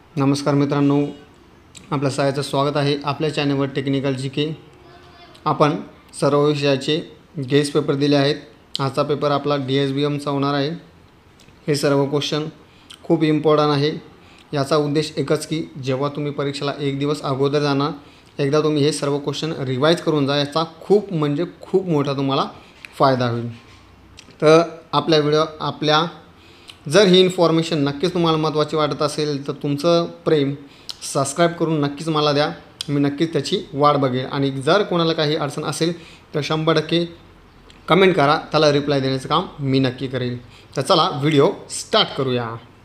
नमस्कार मित्रांनो, आपल्या सगळ्यांचं स्वागत आहे आपल्या चॅनलवर टेक्निकल जी आपण सर्व विषयाचे गेस पेपर दिले आहेत। आजचा पेपर आपला DSBMचा होणार आहे। हे सर्व क्वेश्चन खूप इम्पॉर्टंट आहे। याचा उद्देश एकच की जेव्हा तुम्ही परीक्षेला एक दिवस अगोदर जाणार, एकदा तुम्ही हे सर्व क्वेश्चन रिवाइज करून जा, याचा खूप म्हणजे खूप मोठा तुम्हाला फायदा होईल। तर आपल्या जर ही इन्फॉर्मेशन नक्कीच तुम्हाला महत्त्वाची वाटत असेल तर तुमचं प्रेम सबस्क्राइब करून नक्कीच मला द्या। मी नक्कीच त्याची वाट बघेल आणि जर कोणाला काही अडचण असेल तर 100% कमेंट करा, त्याला रिप्लाय देण्याचं काम मी नक्की करेल। तर चला व्हिडिओ स्टार्ट करूया।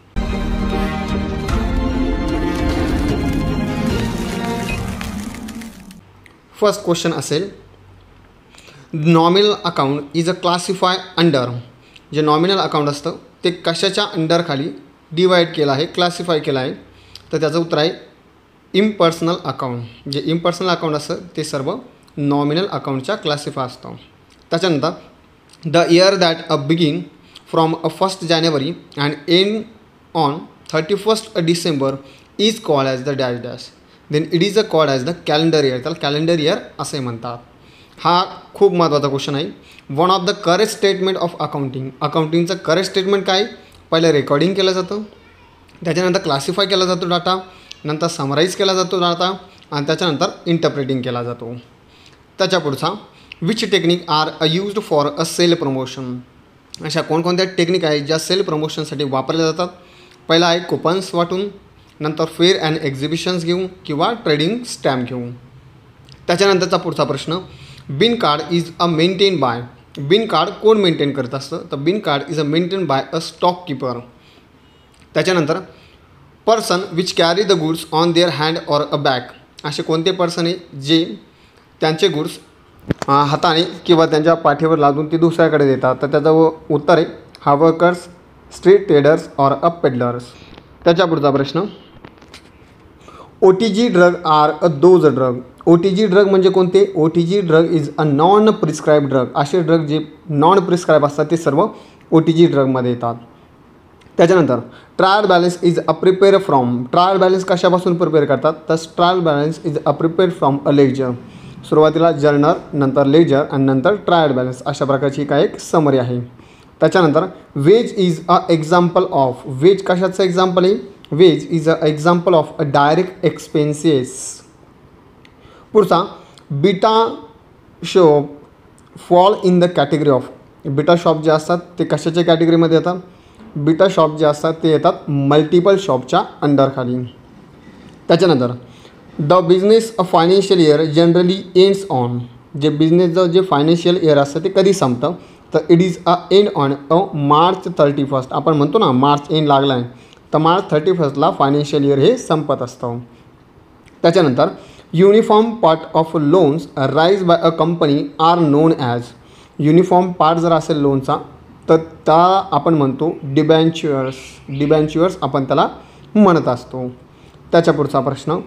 फर्स्ट क्वेश्चन असेल, nominal account is a classify under. जे नॉमिनल अकाउंट असतं ते कशाच्या अंडर खाली डिवाइड केलं आहे, क्लासिफाय केलं आहे, तर त्याचं उत्तर आहे इम्पर्सनल अकाउंट। जे इम्पर्सनल अकाउंट असतं ते सर्व नॉमिनल अकाउंटच्या क्लासिफाय असतं। त्याच्यानंतर the year that a begin from 1 January and end on 31 December is called as the dash dash, then it is a called as the calendar year. त्याला calendar year असे म्हणतात। हा खूप महत्त्वाचा क्वेश्चन आहे। One of the correct statement of accounting. अकाउंटिंगचं correct statement काय? पहिले रेकॉर्डिंग केलं जातं, त्याच्यानंतर क्लासिफाय केला जातो डाटा, नंतर समराईज केला जातो डाटा आणि त्याच्यानंतर इंटरप्रेटिंग केला जातो। त्याच्या पुढचा which technique are used for a sale promotion. अशा कोणकोणत्या टेक्निक आहेत ज्या सेल प्रमोशनसाठी वापरल्या जातात? पहिला आहे कुपन्स वाटून, नंतर फेअर अँड एक्झिबिशन्स घेऊन किंवा ट्रेडिंग स्टॅम्प घेऊन। त्याच्यानंतरचा पुढचा प्रश्न, bin card is a maintain by. Bin card कोण मेंटेन करत असतं? तर bin card is a maintain by a stock keeper. त्याच्यानंतर person which carry the goods on their hand or a bag. असे कोणते पर्सन आहे जे त्यांचे गुड्स हाताने किंवा त्यांच्या पाठीवर लादून ते दुसऱ्याकडे देतात? तर त्याचं उत्तर आहे हा workers, street traders or a peddlers. त्याच्या पुढचा प्रश्न, OTG drug are a those drug. OTG drug म्हणजे कोणते? OTG drug is a non prescribe drug. असे ड्रग जे नॉन प्रिस्क्राईब असतात ते सर्व OTG ड्रगमध्ये येतात। त्याच्यानंतर trial balance is a prepare from. Trial balance कशापासून प्रिपेअर करतात? तर trial balance is a prepare from a ledger. सुरुवातीला जर्नल, नंतर लेजर आणि नंतर ट्रायल बॅलन्स, अशा प्रकारची काय एक समरी आहे। त्याच्यानंतर wage is a example of. Wage कशाचं एक्झाम्पल आहे? Wage is a example of a direct expenses. पुढचा beta shop fall in the category of. Beta shop जे असतात ते कशाच्या कॅटेगरीमध्ये येतात? बीटा शॉप जे असतात ते येतात मल्टिपल शॉपच्या अंडरखाली। त्याच्यानंतर the business a financial year generally ends on. जे बिझनेसचं जे फायनान्शियल इयर असतं ते कधी संपतं? तर it is a end on March 31। आपण म्हणतो ना मार्च एंड लागला आहे, तर मार्च 31ला फायनान्शियल इयर हे संपत असतं। त्याच्यानंतर uniform part of loans raise by a company are known as. Uniform part जर असेल लोनचा तर त्याला आपण म्हणतो डिबेंचर्स। डिबेंचर्स आपण त्याला म्हणत असतो। त्याच्या पुढचा प्रश्न,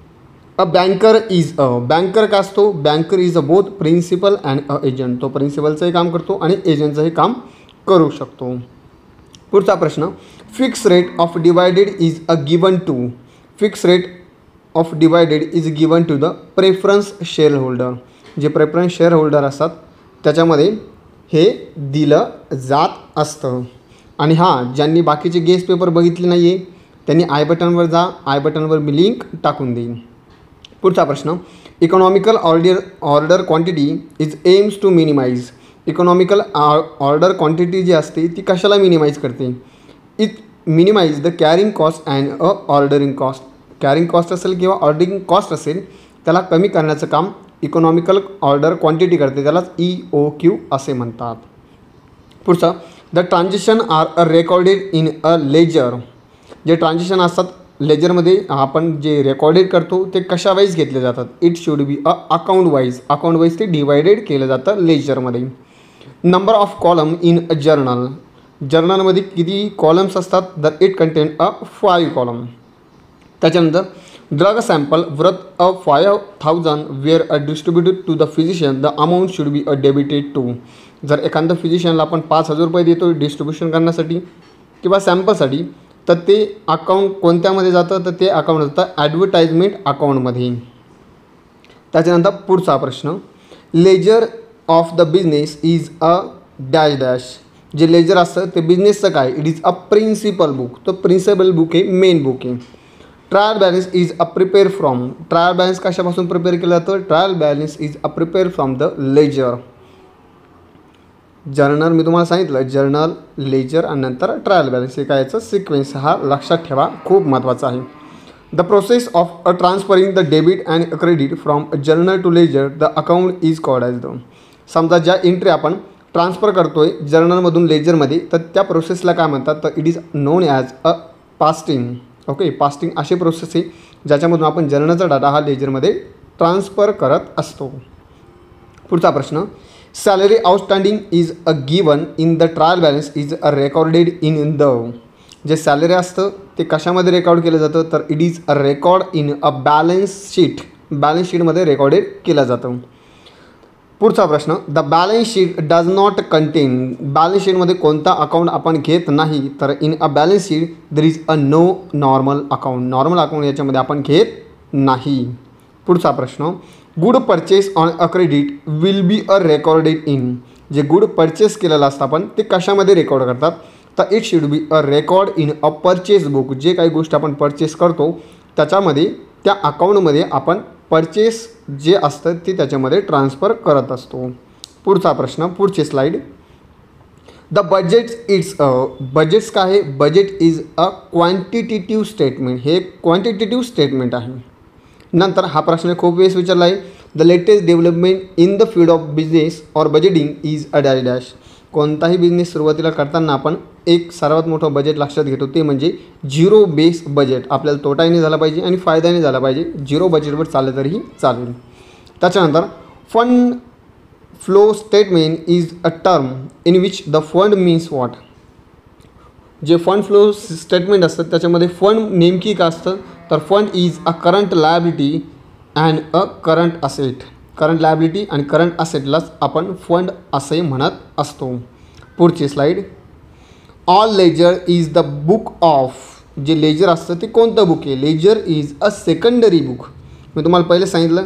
a banker is a. Banker का असतो? Banker is a both principal and a agent. तो प्रिन्सिपलचंही काम करतो आणि एजंटचंही काम करू शकतो। पुढचा प्रश्न, fix rate of divided is a given to. Fix rate of divided is given to the preference share holder. जे प्रेफरन्स शेअर होल्डर असतात त्याच्यामध्ये हे दिलं जात असतं। आणि हां, ज्यांनी बाकीचे गेस पेपर बघितले नाही आहे त्यांनी आय बटनवर जा, आय बटनवर मी लिंक टाकून देईन। पुढचा प्रश्न, economical order quantity is aims to minimize. Economical order quantity जी असते ती कशाला मिनिमाइज करते? It minimize the carrying cost and a ordering cost. Carrying cost असेल किंवा ऑर्डरिंग कॉस्ट असेल त्याला कमी करण्याचं काम इकॉनॉमिकल ऑर्डर क्वांटिटी करते, त्यालाच EOQ असे म्हणतात। पुढचा, the transaction are a recorded in a ledger. जे ट्रान्झॅक्शन असतात लेजरमध्ये आपण जे रेकॉर्डेड करतो ते कशावाईज घेतले जातात? It should be a account wise. Account wise ते डिवायडेड केलं जातं लेजरमध्ये। Number of column in a journal. जर्नलमध्ये किती कॉलम्स असतात? तर इट कंटेन अ 5 कॉलम। त्याच्यानंतर drug sample worth a 5,000 were a distributed to the physician the amount should be a debited to. जर एखाद्या फिजिशियनला आपण 5,000 रुपये देतो डिस्ट्रीब्युशन करण्यासाठी किंवा सॅम्पलसाठी, तर ते अकाउंट कोणत्यामध्ये जातं, तर ते अकाउंट जातं ॲडव्हर्टाइजमेंट अकाउंटमध्ये. त्याच्यानंतर पुढचा प्रश्न, ledger of the business is a dash dash. जे लेजर असतं ते बिझनेसचं काय, it is a principal book. तो प्रिन्सिपल बुक आहे, मेन बुक आहे. Trial balance is a prepare from. Trial balance कशापासून प्रिपेअर केलं जातं, trial balance is a prepare from the ledger. Journal मी तुम्हाला सांगितलं, जर्नल, लेजर आणि नंतर ट्रायल बॅलन्स हे काय याचं सिक्वेन्स हा लक्षात ठेवा, खूप महत्त्वाचा आहे. The process of transferring the debit and credit from journal to ledger the account is called as the. समजा ज्या एंट्री आपण ट्रान्सफर करतोय जर्नलमधून लेजरमध्ये, तर त्या प्रोसेसला काय म्हणतात, तर it is known as a posting. Okay, posting अशी प्रोसेस आहे ज्याच्यामधून आपण जर्नलचा डाटा हा लेजरमध्ये ट्रान्सफर करत असतो. पुढचा प्रश्न, salary outstanding is a given in the trial balance is a recorded in the. जे सॅलरी असतं ते कशामध्ये रेकॉर्ड केलं जातं, तर it is a record in a balance sheet. Balance शीटमध्ये रेकॉर्डेड केलं जातं. पुढचा प्रश्न, the balance sheet does not contain. Balance शीटमध्ये कोणता अकाउंट आपण घेत नाही, तर in a balance sheet there is a no normal account. Normal account याच्यामध्ये आपण घेत नाही. पुढचा प्रश्न, good purchase on a credit will be a recorded in. जे गुड परचेस केलेलं असतं आपण ते कशामध्ये रेकॉर्ड करतात, तर it should be a record in a purchase book. जे काही गोष्ट आपण परचेस करतो त्याच्यामध्ये त्या अकाउंटमध्ये आपण परचेस जे असतं ते त्याच्यामध्ये ट्रान्सफर करत असतो. पुढचा प्रश्न, पुढची slide. The budgets its budgets काय आहे, budget is a quantitative statement. हे क्वांटिटेटिव्ह स्टेटमेंट आहे. नंतर हा प्रश्न खूप वेळेस विचारला आहे, the latest development in the field of business or budgeting is a dash dash. कोणताही बिझनेस सुरुवातीला करताना आपण एक सर्वात मोठं बजेट लक्षात घेतो, ते म्हणजे झिरो बेस बजेट. आपल्याला तोटाही नाही झाला पाहिजे आणि फायदाही झाला पाहिजे. झिरो बजेटवर चाललं तरीही चालेल. त्याच्यानंतर fund flow statement is a term in which the fund means what. जे फंड फ्लो स्टेटमेंट असतं त्याच्यामध्ये फंड नेमकी का असतं, तर fund is a current liability and a current asset. Current liability आणि करंट असेटलाच आपण फंड असे म्हणत असतो. पुढची slide, all ledger is the book of. जे लेजर असतं ते कोणतं बुक आहे, ledger is a secondary book. मी तुम्हाला पहिले सांगितलं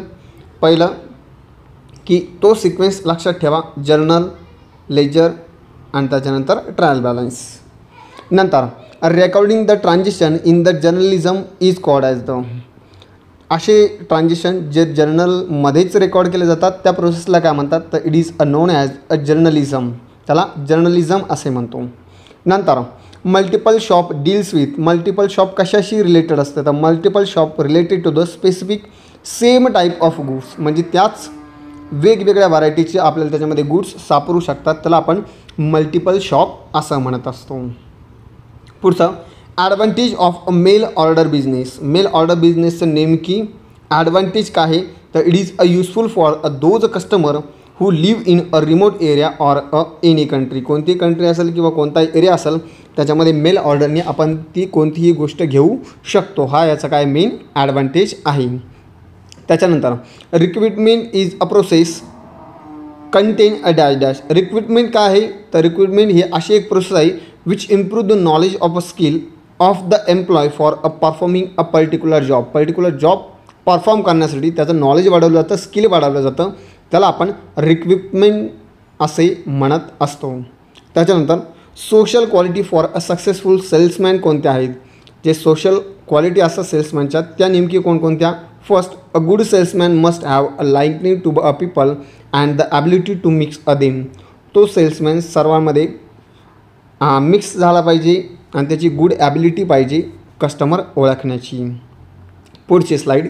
की तो सिक्वेन्स लक्षात ठेवा, जर्नल, लेजर आणि त्याच्यानंतर ट्रायल बॅलन्स. नंतर recording the transition in the journalism is called as the. असे ट्रान्झिशन जे जर्नलमध्येच रेकॉर्ड केले जातात त्या प्रोसेसला काय म्हणतात, तर it is a known as a journalism. त्याला जर्नलिझम असे म्हणतो. नंतर multiple shop deals with. Multiple shop कशाशी रिलेटेड असतं, तर multiple shop related to the specific same type of goods. म्हणजे त्याच वेगवेगळ्या व्हरायटीचे आपल्याला त्याच्यामध्ये गुड्स सापडू शकतात, त्याला आपण मल्टिपल शॉप असं म्हणत असतो. पुढचं, advantage of a mail order business. Mail order बिझनेसचं नेमकी ॲडव्हान्टेज काय आहे, तर it is a useful for a those customer who live in a remote area or a any country. कोणती कंट्री असेल किंवा कोणताही एरिया असेल त्याच्यामध्ये मेल ऑर्डरने आपण ती कोणतीही गोष्ट घेऊ शकतो. हा याचा काय मेन ॲडव्हान्टेज आहे. त्याच्यानंतर recruitment is a process contain a dash dash. Recruitment काय आहे, तर रिक्रुटमेंट ही अशी एक प्रोसेस आहे which improve the knowledge of a skill of the employ for a performing a particular job. Particular job perform करण्यासाठी त्याचं नॉलेज वाढवलं जातं, स्किल वाढवलं जातं, त्याला आपण रिक्रुटमेंट असे म्हणत असतो. त्याच्यानंतर social quality for a successful salesman कोणत्या आहेत. जे सोशल क्वालिटी असतात सेल्समॅनच्या त्या नेमकी कोणकोणत्या. First, a good salesman must have a likening to a people and the ability to mix a them. तो सेल्समॅन सर्वांमध्ये मिक्स झाला पाहिजे आणि त्याची गुड ॲबिलिटी पाहिजे कस्टमर ओळखण्याची. पुढची slide,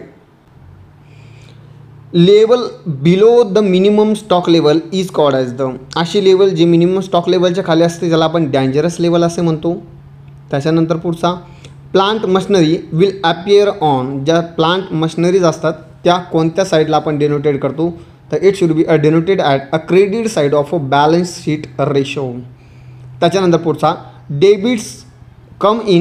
level below the minimum stock level is called as the. अशी लेवल जी मिनिमम स्टॉक लेवलच्या खाली असते त्याला आपण डेंजरस लेवल असे म्हणतो. त्याच्यानंतर पुढचा, plant machinery will appear on. ज्या प्लांट मशनरीज असतात त्या कोणत्या साईडला आपण डिनोटेड करतो, तर it should be denoted at a credit side of a balance sheet ratio. त्याच्यानंतर पुढचा, debits come in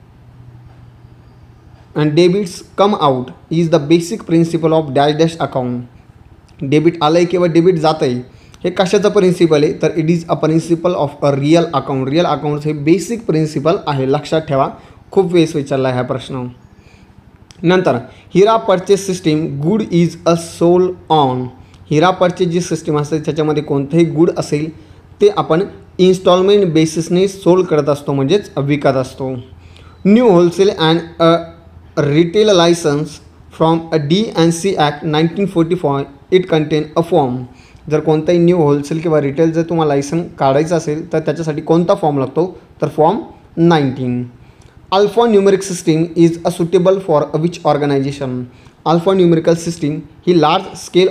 and debits come out is the basic principle of dash dash account. Debit आलं आहे किंवा डेबिट जातं आहे हे कशाचं प्रिन्सिपल आहे, तर it is a principal of a real account. Real accounts हे बेसिक प्रिन्सिपल आहे, लक्षात ठेवा, खूप वेळेस विचारला आहे हा प्रश्न. नंतर hire purchase system good is a sold on. Hire purchase जी सिस्टीम असते त्याच्यामध्ये कोणतंही गुड असेल ते आपण इन्स्टॉलमेंट बेसिसने सोल्ड करत असतो, म्हणजेच विकत असतो. New wholesale and a retail licence from a D&C act 1945 it contain a form. जर कोणताही न्यू होलसेल किंवा रिटेल जर तुम्हाला लायसन काढायचं असेल तर त्याच्यासाठी कोणता फॉर्म लागतो, तर form 19. Alpha numeric system is a suitable for a which organisation. Alpha numerical system ही लार्ज स्केल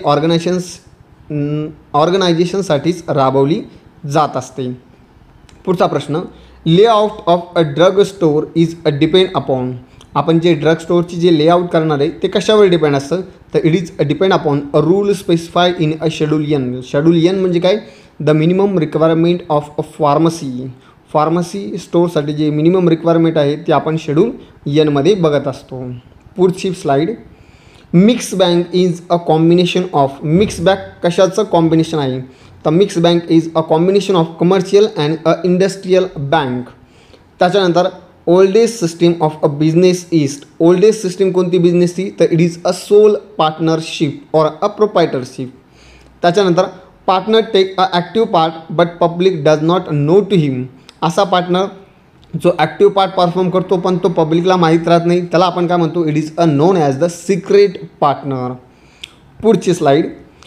ऑर्गनायझेशनसाठीच राबवली जात असते. पुढचा प्रश्न, layout of a drug store is a depend upon. आपण जे ड्रग स्टोअरची जे लेआउट करणार आहे ते कशावर डिपेंड असतं, तर it is depend upon a rule specified in a schedule N. Schedule N म्हणजे काय, the minimum requirement of a pharmacy. Pharmacy स्टोअरसाठी जे मिनिमम रिक्वायरमेंट आहे ते आपण शेड्यूल एनमध्ये बघत असतो. पुढची slide. Mix bank is a combination of. Mix bank कशाचं कॉम्बिनेशन आहे, तर mix bank is a combination of commercial and a industrial bank. त्याच्यानंतर oldest system of a business is. Oldest system कोणती बिझनेसची, तर it is a sole partnership or a proprietorship. त्याच्यानंतर partner take a active part but public does not know to him. असा partner जो active part perform करतो पण तो पब्लिकला माहीत राहत नाही, त्याला आपण काय म्हणतो, it is a known as the secret partner. पुढची slide.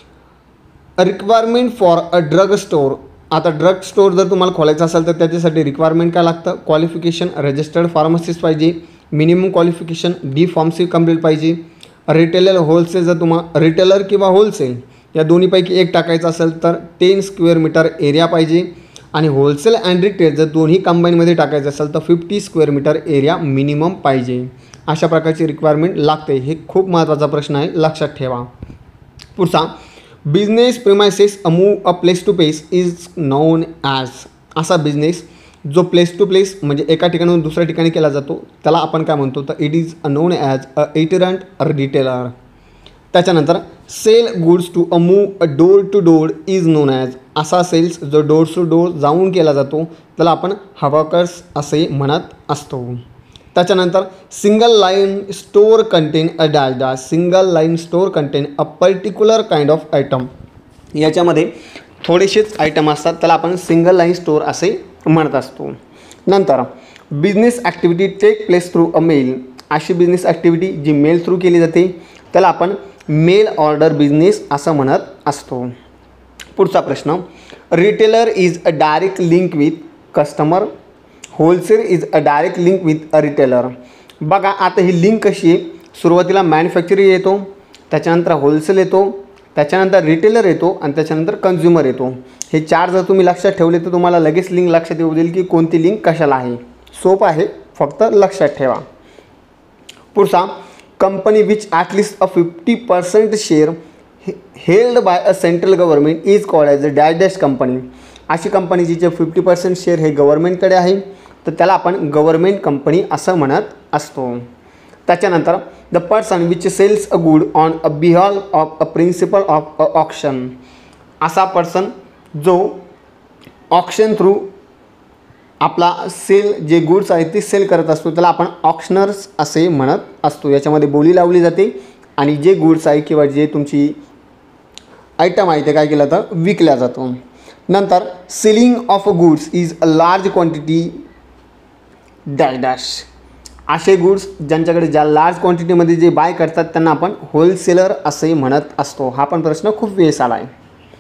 Requirement for a drug store. आता ड्रग स्टोअर जर तुम्हाला खोलायचं असेल तर त्याच्यासाठी रिक्वायरमेंट काय लागतं, क्वालिफिकेशन रजिस्टर्ड फार्मसिस्ट पाहिजे, मिनिमम क्वालिफिकेशन D.Pharm.C कंप्लीट पाहिजे. रिटेलर होलसेल जर तुम्हाला रिटेलर किंवा होलसेल या दोन्हीपैकी एक टाकायचं असेल तर 10 स्क्वेअर मीटर एरिया पाहिजे. आणि होलसेल अँड रिटेल जर दोन्ही कंबाईनमध्ये टाकायचं असेल तर 50 स्क्वेअर मीटर एरिया मिनिमम पाहिजे. अशा प्रकारची रिक्वायरमेंट लागते. हे खूप महत्त्वाचा प्रश्न आहे, लक्षात ठेवा. पुढचा, business premises a move a place to place is known as. असा बिझनेस जो प्लेस टू प्लेस म्हणजे एका ठिकाणाहून दुसऱ्या ठिकाणी केला जातो त्याला आपण काय म्हणतो, तर it is known as a itinerant retailer. त्याच्यानंतर sell goods to a move a door to door is known as. असा सेल्स जो डोर टू डोर जाऊन केला जातो त्याला आपण हवाकर्स असे म्हणत असतो. त्याच्यानंतर single line store contain a dash dash. Single line store contain a particular kind of item. याच्यामध्ये थोडेसेच आयटम असतात त्याला आपण सिंगल लाईन स्टोअर असे म्हणत असतो. नंतर business activity take place through a mail. अशी बिझनेस ॲक्टिव्हिटी जी मेल थ्रू केली जाते त्याला आपण मेल ऑर्डर बिझनेस असं म्हणत असतो. पुढचा प्रश्न, retailer is a direct link with customer. Wholesale is a direct link with a retailer. बघा आता ही लिंक कशी आहे, सुरुवातीला मॅन्युफॅक्चरिंग येतो, त्याच्यानंतर होलसेल येतो, त्याच्यानंतर रिटेलर येतो आणि त्याच्यानंतर कन्झ्युमर येतो. हे चार जर तुम्ही लक्षात ठेवले तर तुम्हाला लगेच लिंक लक्षात येऊ देईल की कोणती लिंक कशाला आहे. सोपं आहे, फक्त लक्षात ठेवा. पुढचा, company which at least a 50% share held by a central government is called as a dash dash company. अशी कंपनी जिचे 50% शेअर हे गव्हर्नमेंटकडे आहे तर त्याला आपण गव्हर्नमेंट कंपनी असं म्हणत असतो. त्याच्यानंतर the person which sells a good on a behalf of a principal of a auction. असा पर्सन जो ऑक्शन थ्रू आपला सेल जे गुड्स आहेत ते सेल करत असतो त्याला आपण ऑक्शनर्स असे म्हणत असतो. याच्यामध्ये बोली लावली जाते आणि जे गुड्स आहे किंवा जे तुमची आयटम आहे ते काय केलं तर विकल्या जातो. नंतर selling of goods is a large quantity dash dash. असे गुड्स ज्यांच्याकडे ज्या लार्ज क्वांटिटीमध्ये जे बाय करतात त्यांना आपण होलसेलर असे म्हणत असतो. हा पण प्रश्न खूप वेळेस आला आहे.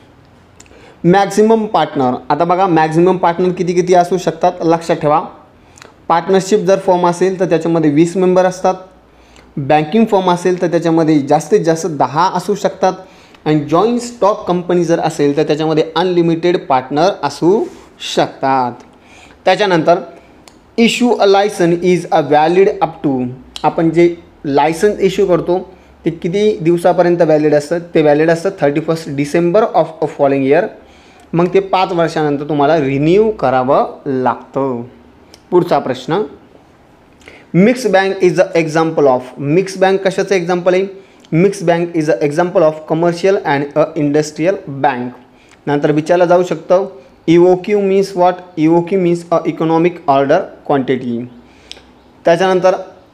Maximum partner. आता बघा मॅक्झिमम पार्टनर किती किती असू शकतात, लक्षात ठेवा. पार्टनरशिप जर फॉर्म असेल तर त्याच्यामध्ये 20 मेंबर असतात. बँकिंग फॉर्म असेल तर त्याच्यामध्ये जास्तीत जास्त 10 असू शकतात. आणि जॉईंट स्टॉक कंपनी जर असेल तर त्याच्यामध्ये अनलिमिटेड पार्टनर असू शकतात. त्याच्यानंतर issue a licence is a valid up to. आपण जे लायसन्स इश्यू करतो ते किती दिवसापर्यंत व्हॅलिड असतं, ते व्हॅलिड असतं 31 December of a following year. मग ते 5 वर्षानंतर तुम्हाला रिन्यू करावं लागतं. पुढचा प्रश्न, mix bank is a example of. Mix bank कशाचं एक्झाम्पल आहे, mix bank is a example of commercial and a industrial bank. नंतर विचारलं जाऊ शकतं EOQ means what. EOQ means a economic order quantity. त्याच्यानंतर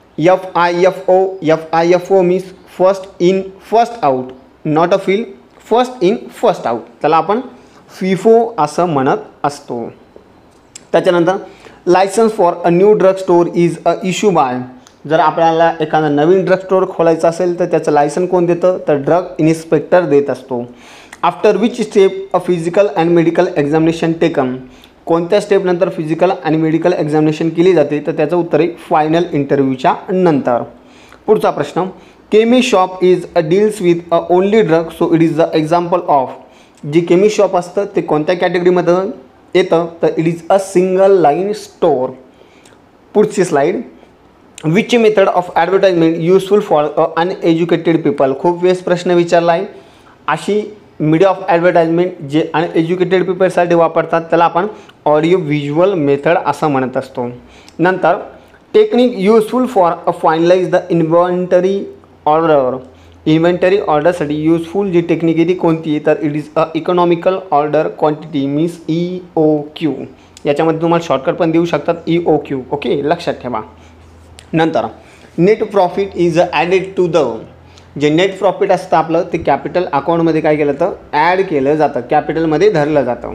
FIFO means first in first out, not a field, first in first out, त्याला आपण FIFO असं म्हणत असतो. त्याच्यानंतर licence for a new drug store is a issue bye, जर आपल्याला एखादा नवीन ड्रग स्टोअर खोलायचं असेल तर त्याचं लायसन कोण देतं, तर ड्रग इन्स्पेक्टर देत असतो. After which step a physical and medical examination taken, कोणत्या स्टेपनंतर फिजिकल आणि मेडिकल एक्झामिनेशन केली जाते, तर त्याचं उत्तर आहे फायनल इंटरव्ह्यूच्या नंतर. पुढचा प्रश्न, chemi shop is a deals with a only drug so it is the example of, जी केमी शॉप असतं ते कोणत्या कॅटेगरीमध्ये येतं, तर it is a single line store. पुढची slide, which method of advertisement useful for uneducated people, खूप वेळेस प्रश्न विचारला आहे. अशी मीडिया ऑफ ॲडव्हर्टाइजमेंट जे अनएज्युकेटेड पीपलसाठी वापरतात त्याला आपण ऑडिओ व्हिज्युअल मेथड असं म्हणत असतो. नंतर technique useful for a finalise the inventory order, inventory ऑर्डरसाठी युजफुल जी टेक्निक आहे ती कोणती आहे, तर it is a economical order quantity means EOQ. याच्यामध्ये तुम्हाला शॉर्टकट पण देऊ शकतात EOQ. ओके, लक्षात ठेवा. नंतर net profit is added to the, जे नेट प्रॉफिट असतं आपलं ते कॅपिटल अकाउंटमध्ये काय केलं तर ॲड केलं जातं, कॅपिटलमध्ये धरलं जातं.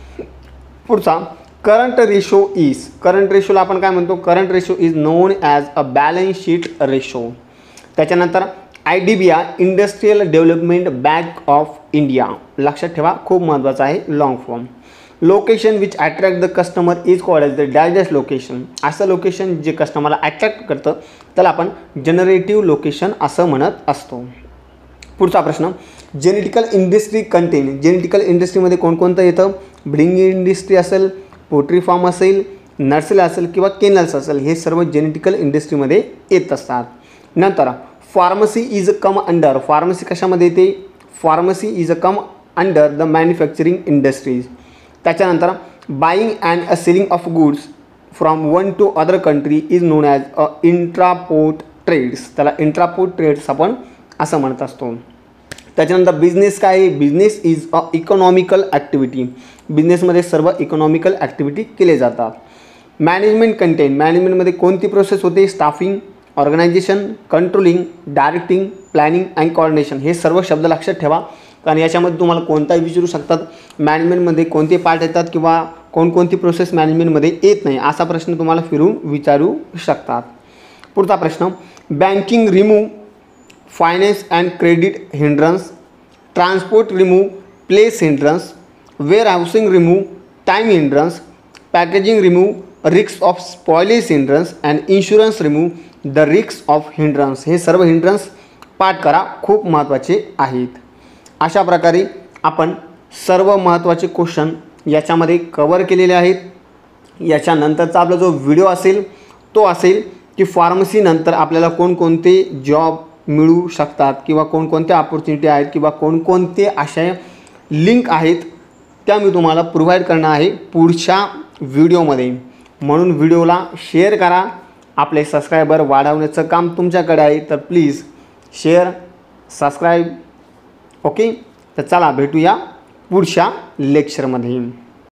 पुढचा करंट रेशो इज, करंट रेशोला आपण काय म्हणतो, current ratio is known as a balance sheet ratio. त्याच्यानंतर IDBI industrial development bank of India, लक्षात ठेवा खूप महत्त्वाचं आहे, long form. Location which attract the customer is called as the digest location, असं लोकेशन जे कस्टमरला अट्रॅक्ट करतं त्याला आपण जनरेटिव्ह लोकेशन असं म्हणत असतो. पुढचा प्रश्न, जेनेटिकल इंडस्ट्री कंटेन, जेनेटिकल इंडस्ट्रीमध्ये कोणकोणतं येतं, ब्रिडिंग इंडस्ट्री असेल, पोल्ट्री फार्म असेल, नर्सरी असेल किंवा केनल्स असेल, हे सर्व जेनेटिकल इंडस्ट्रीमध्ये येत असतात. नंतर pharmacy is come under, pharmacy कशामध्ये येते, pharmacy is come under the manufacturing industries. त्याच्यानंतर buying and a selling of goods from one to other country is known as a entrepot trades, त्याला इंट्रापोर्ट ट्रेड्स आपण असं म्हणत असतो. त्याच्यानंतर business काय आहे, business is a economical activity, बिझनेसमध्ये सर्व इकॉनॉमिकल ॲक्टिव्हिटी केले जातात. मॅनेजमेंट कंटेन, मॅनेजमेंटमध्ये कोणती प्रोसेस होते, staffing, organisation, controlling, directing, planning and coordination, हे सर्व शब्द लक्षात ठेवा कारण याच्यामध्ये तुम्हाला कोणताही विचारू शकतात. मॅनेजमेंटमध्ये कोणते पार्ट येतात किंवा कोणकोणती प्रोसेस मॅनेजमेंटमध्ये येत नाही असा प्रश्न तुम्हाला फिरून विचारू शकतात. पुढचा प्रश्न, banking remove finance and credit hindrance, transport remove place hindrance, warehousing remove time hindrance, packaging remove risk of spoilage hindrance and insurance remove the risk of hindrance. हे सर्व हिंड्रन्स पाठ करा, खूप महत्त्वाचे आहेत. अशा प्रकारे आपण सर्व महत्त्वाचे क्वेश्चन याच्यामध्ये कवर केलेले आहेत. याच्यानंतरचा आपला जो व्हिडिओ असेल तो असेल की फार्मसीनंतर आपल्याला कोणकोणते जॉब मिळू शकतात किंवा कोणकोणत्या ऑपॉर्च्युनिटी आहेत किंवा कोणकोणते अशा लिंक आहेत त्या मी तुम्हाला प्रोव्हाइड करणार आहे पुढच्या व्हिडिओमध्ये. म्हणून व्हिडिओला शेअर करा. आपले सबस्क्रायबर वाढवण्याचं काम तुमच्याकडे आहे, तर प्लीज शेअर, सबस्क्राईब. ओके, तर चला भेटूया पुढच्या लेक्चरमध्ये.